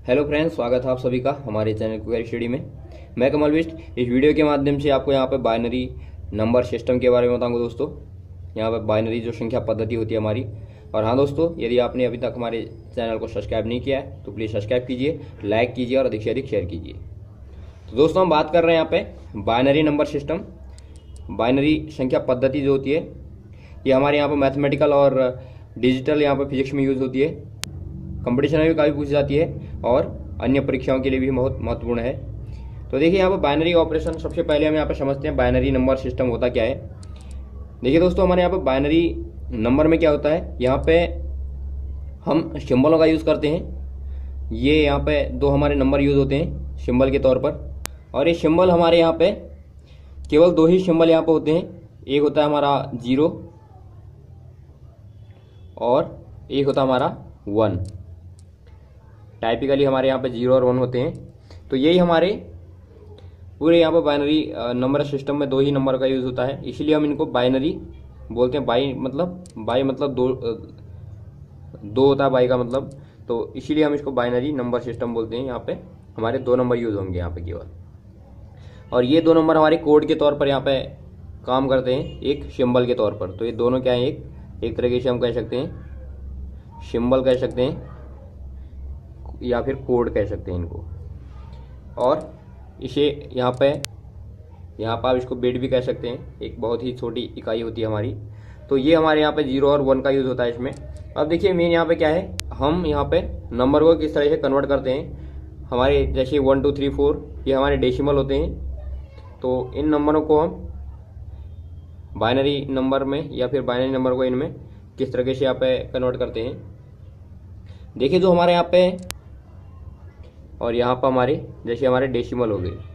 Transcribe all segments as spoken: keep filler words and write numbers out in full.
Hello friends, स्वागत है आप सभी का हमारे चैनल क्वेरी स्टडी में। मैं कमल बिष्ट इस वीडियो के माध्यम से आपको यहाँ पे बाइनरी नंबर सिस्टम के बारे में बताऊंगा दोस्तों। यहाँ पे बाइनरी जो संख्या पद्धति होती है हमारी। और हाँ दोस्तों, यदि आपने अभी तक हमारे चैनल को सब्सक्राइब नहीं किया है तो प्लीज़ सब्सक्राइब कीजिए, लाइक कीजिए और अधिक से अधिक शेयर कीजिए। तो दोस्तों, हम बात कर रहे हैं यहाँ पे बाइनरी नंबर सिस्टम। बाइनरी संख्या पद्धति जो होती है ये हमारे यहाँ पर मैथमेटिकल और डिजिटल यहाँ पर फिजिक्स में यूज होती है, कंपटीशन में भी काफ़ी पूछी जाती है और अन्य परीक्षाओं के लिए भी बहुत महत्वपूर्ण है। तो देखिए, यहाँ पर बाइनरी ऑपरेशन सबसे पहले हम यहाँ पर समझते हैं बाइनरी नंबर सिस्टम होता क्या है। देखिए दोस्तों, हमारे यहाँ पर बाइनरी नंबर में क्या होता है, यहाँ पे हम सिंबलों का यूज़ करते हैं। ये यहाँ पे दो हमारे नंबर यूज़ होते हैं सिंबल के तौर पर, और ये सिंबल हमारे यहाँ पे केवल दो ही सिंबल यहाँ पे होते हैं। एक होता है हमारा जीरो और एक होता है हमारा वन। टाइपिकली हमारे यहाँ पे जीरो और वन होते हैं। तो यही हमारे पूरे यहाँ पर बाइनरी नंबर सिस्टम में दो ही नंबर का यूज़ होता है, इसीलिए हम इनको बाइनरी बोलते हैं। बाई मतलब बाई मतलब दो दो होता है बाई का मतलब, तो इसीलिए हम इसको बाइनरी नंबर सिस्टम बोलते हैं। यहाँ पे हमारे दो नंबर यूज़ होंगे यहाँ पे केवल, और ये दो नंबर हमारे कोड के तौर पर यहाँ पे काम करते हैं, एक सिंबल के तौर पर। तो ये दोनों क्या है, एक एक तरीके से हम कह सकते हैं सिंबल कह सकते हैं या फिर कोड कह सकते हैं इनको। और इसे यहाँ पे यहाँ पर आप इसको बिट भी कह सकते हैं, एक बहुत ही छोटी इकाई होती है हमारी। तो ये हमारे यहाँ पे जीरो और वन का यूज़ होता है इसमें। अब देखिए मेन यहाँ पे क्या है, हम यहाँ पे नंबर को किस तरह से कन्वर्ट करते हैं। हमारे जैसे वन टू थ्री फोर ये हमारे डेसिमल होते हैं, तो इन नंबरों को हम बाइनरी नंबर में या फिर बाइनरी नंबर को इनमें किस तरीके से यहाँ पे कन्वर्ट करते हैं। देखिए जो हमारे यहाँ पे और यहाँ पर हमारे जैसे हमारे डेसिमल हो गए।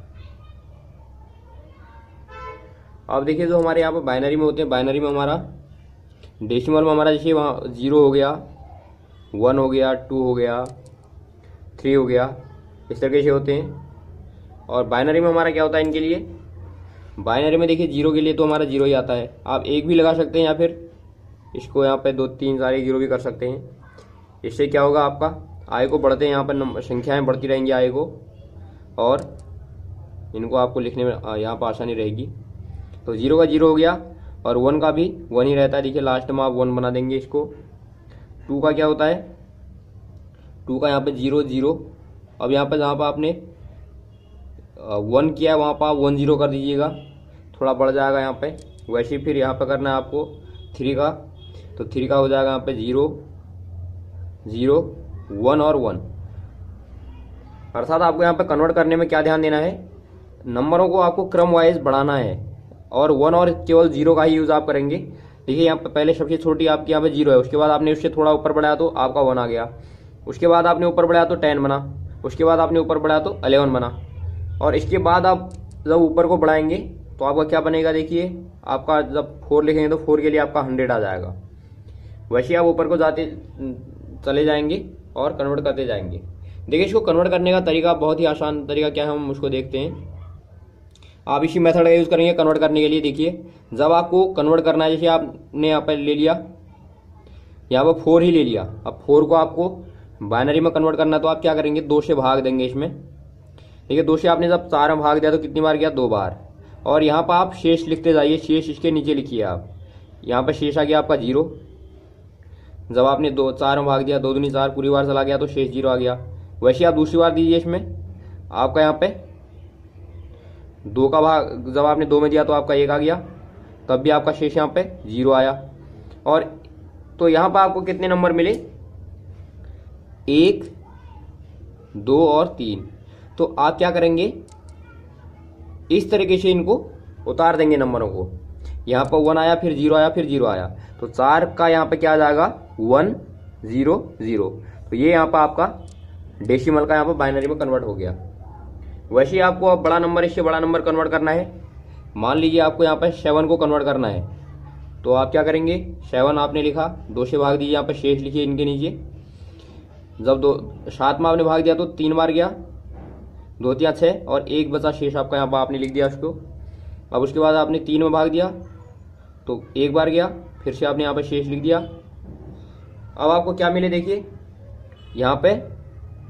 अब देखिए जो हमारे यहाँ पर बाइनरी में होते हैं, बाइनरी में हमारा डेसिमल में हमारा जैसे वहाँ जीरो हो गया, वन हो गया, टू हो गया, थ्री हो गया, इस तरीके से होते हैं। और बाइनरी में हमारा क्या होता है इनके लिए, बाइनरी में देखिए जीरो के लिए तो हमारा जीरो ही आता है। आप एक भी लगा सकते हैं या फिर इसको यहाँ पे दो तीन सारे जीरो भी कर सकते हैं। इससे क्या होगा, आपका आय को बढ़ते हैं, यहाँ पर नंबर संख्याएं बढ़ती रहेंगी आय को, और इनको आपको लिखने में यहाँ पर आसानी रहेगी। तो जीरो का जीरो हो गया और वन का भी वन ही रहता है। देखिए लास्ट में आप वन बना देंगे इसको। टू का क्या होता है, टू का यहाँ पे जीरो जीरो। अब यहाँ पर जहाँ पर आपने वन किया है वहाँ पर आप वन जीरो कर दीजिएगा, थोड़ा बढ़ जाएगा यहाँ पे। वैसे फिर यहाँ पर करना है आपको थ्री का, तो थ्री का हो जाएगा यहाँ पे जीरो जीरो वन और वन। अर्थात आपको यहाँ पे कन्वर्ट करने में क्या ध्यान देना है, नंबरों को आपको क्रम वाइज बढ़ाना है, और वन और केवल जीरो का ही यूज़ आप करेंगे। देखिए यहाँ पे पहले सबसे छोटी आपकी यहाँ पे जीरो है, उसके बाद आपने उससे थोड़ा ऊपर बढ़ाया तो आपका वन आ गया, उसके बाद आपने ऊपर बढ़ाया तो टेन बना, उसके बाद आपने ऊपर बढ़ाया तो अलेवन बना, और इसके बाद आप जब ऊपर को बढ़ाएंगे तो आपका क्या बनेगा। देखिए आपका जब फोर लिखेंगे तो फोर के लिए आपका हंड्रेड आ जाएगा। वैसे आप ऊपर को जाते चले जाएंगे और कन्वर्ट करते जाएंगे। देखिए इसको कन्वर्ट करने का तरीका बहुत ही आसान तरीका क्या है, हम उसको देखते हैं। आप इसी मेथड का यूज़ करेंगे कन्वर्ट करने के लिए। देखिए जब आपको कन्वर्ट करना है, जैसे आपने यहाँ पर ले लिया, यहाँ पर फोर ही ले लिया, अब फोर को आपको बाइनरी में कन्वर्ट करना है तो आप क्या करेंगे, दो से भाग देंगे इसमें। देखिए दो से आपने जब चार में भाग दिया तो कितनी बार गया, दो बार। और यहाँ पर आप शेष लिखते जाइए, शेष इसके नीचे लिखिए आप। यहाँ पर शेष आ गया आपका जीरो। जब आपने दो चार में भाग दिया, दो दूनी चार, पूरी बार चला गया तो शेष जीरो आ गया। वैसे आप दूसरी बार दीजिए इसमें, आपका यहाँ पे दो का भाग जब आपने दो में दिया तो आपका एक आ गया, तब भी आपका शेष यहाँ पे जीरो आया। और तो यहाँ पर आपको कितने नंबर मिले, एक, दो और तीन। तो आप क्या करेंगे, इस तरीके से इनको उतार देंगे नंबरों को। यहाँ पर वन आया, फिर जीरो आया, फिर जीरो आया, तो चार का यहाँ पे क्या आ जाएगा, वन जीरो जीरो। तो ये यहाँ पर आपका डेसिमल का यहाँ पर बाइनरी में कन्वर्ट हो गया। वैसे ही आपको अब बड़ा नंबर इससे बड़ा नंबर कन्वर्ट करना है। मान लीजिए आपको यहाँ पर सेवन को कन्वर्ट करना है, तो आप क्या करेंगे, सेवन आपने लिखा, दो से भाग दीजिए, यहाँ पर शेष लिखिए इनके नीचे। जब दो सात में आपने भाग दिया तो तीन बार गया, दो तिया छः, और एक बचा शेष आपका, यहाँ पर आपने लिख दिया उसको। अब उसके बाद आपने तीन में भाग दिया तो एक बार गया, फिर से आपने यहाँ पर शेष लिख दिया। अब आपको क्या मिले, देखिए यहाँ पे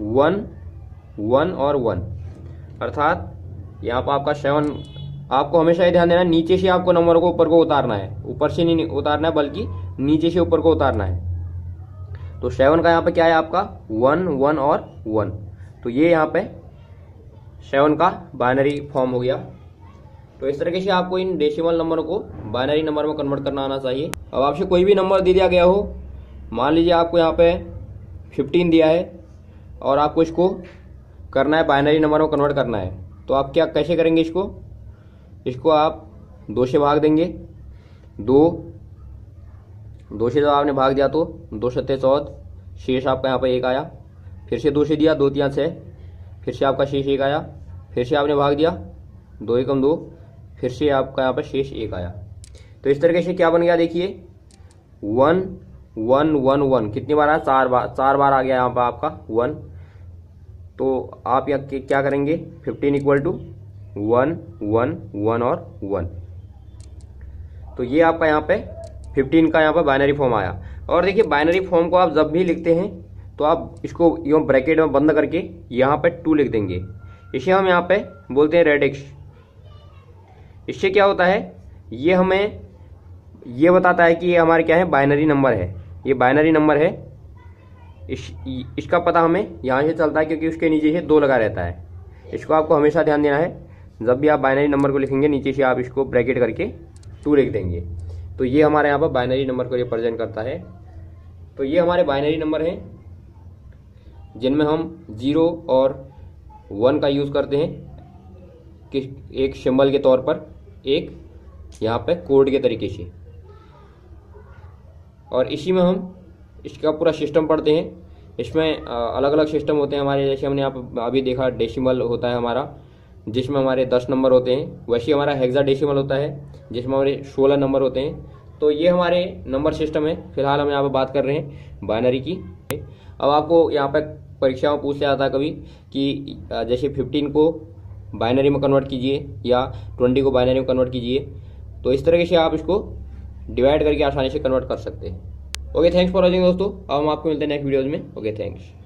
वन वन और वन, अर्थात यहाँ पर आपका सेवन। आपको हमेशा ये ध्यान देना है नीचे से आपको नंबर को ऊपर को उतारना है, ऊपर से नहीं उतारना है बल्कि नीचे से ऊपर को उतारना है। तो सेवन का यहाँ पे क्या है आपका वन वन और वन, तो ये यहाँ पे सेवन का बाइनरी फॉर्म हो गया। तो इस तरीके से आपको इन डेसिमल नंबरों को बाइनरी नंबर में कन्वर्ट करना आना चाहिए। अब आपसे कोई भी नंबर दे दिया गया हो, मान लीजिए आपको यहाँ पे फिफ्टीन दिया है और आपको इसको करना है बाइनरी नंबर में कन्वर्ट करना है, तो आप क्या कैसे करेंगे इसको इसको आप दो से भाग देंगे। दो दो से जब आपने भाग दिया तो दो सत्ते चौदह, शेष आपका यहाँ पे एक आया। फिर से दो से दिया, दो तिया छः, फिर से आपका शेष एक आया। फिर से आपने भाग दिया, दो एकम दो, फिर से आपका यहाँ पे शेष एक आया। तो इस तरीके से क्या बन गया देखिए, वन वन वन वन कितनी बार आया, चार बार चार बार आ गया यहाँ पर आपका वन। तो आप यहाँ क्या करेंगे, fifteen equal to one one one और वन। तो ये आपका यहाँ पे फिफ्टीन का यहाँ पे बाइनरी फॉर्म आया। और देखिए बाइनरी फॉर्म को आप जब भी लिखते हैं तो आप इसको यूँ ब्रैकेट में बंद करके यहाँ पे टू लिख देंगे। इसे हम यहाँ पे बोलते हैं रेडिक्स। इससे क्या होता है, ये हमें ये बताता है कि ये हमारे क्या है बाइनरी नंबर है, ये बाइनरी नंबर है। इस इसका पता हमें यहाँ से चलता है क्योंकि उसके नीचे से दो लगा रहता है। इसको आपको हमेशा ध्यान देना है, जब भी आप बाइनरी नंबर को लिखेंगे नीचे से आप इसको ब्रैकेट करके टू लिख देंगे। तो ये हमारे यहाँ पर बाइनरी नंबर को रिप्रेजेंट करता है। तो ये हमारे बाइनरी नंबर हैं जिनमें हम जीरो और वन का यूज़ करते हैं कि एक सिंबल के तौर पर, एक यहाँ पे कोड के तरीके से। और इसी में हम इसका पूरा सिस्टम पढ़ते हैं। इसमें अलग अलग सिस्टम होते हैं हमारे, जैसे हमने यहाँ पर अभी देखा डेसिमल होता है हमारा जिसमें हमारे दस नंबर होते हैं, वैसे हमारा हेक्साडेसिमल होता है जिसमें हमारे सोलह नंबर होते हैं। तो ये हमारे नंबर सिस्टम है। फिलहाल हम यहाँ पर बात कर रहे हैं बाइनरी की। अब आपको यहाँ पर परीक्षा में पूछ लिया जाता है कभी कि जैसे फिफ्टीन को बाइनरी में कन्वर्ट कीजिए या ट्वेंटी को बाइनरी में कन्वर्ट कीजिए, तो इस तरीके से आप इसको डिवाइड करके आसानी से कन्वर्ट कर सकते हैं। ओके, थैंक्स फॉर वॉचिंग दोस्तों। अब हम आपको मिलते हैं नेक्स्ट वीडियोज़ में। Okay, thanks.